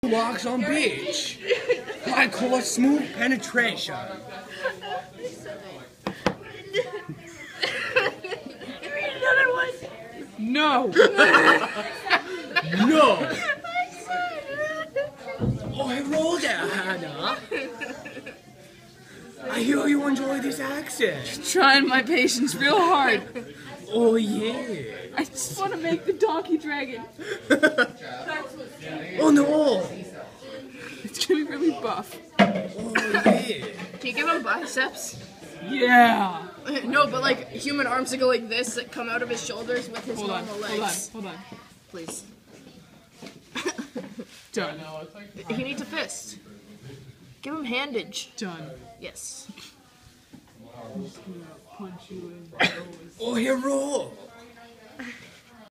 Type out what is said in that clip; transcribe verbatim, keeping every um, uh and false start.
Walks on beach. I call it smooth penetration. Another one. No. No. Oh, hey, roll there, Hannah. I hear you enjoy this accent. Trying my patience real hard. Oh, yeah. I just want to make the donkey dragon. Oh, no. It's gonna be really buff. Oh, yeah. Can you give him biceps? Yeah. No, but like human arms that go like this that come out of his shoulders with his Hold on, normal hold on, legs. hold on. Please. Done. He needs a fist. Give him handage. Done. Yes. I'm just gonna punch you in the nose. Oh, hey, roll.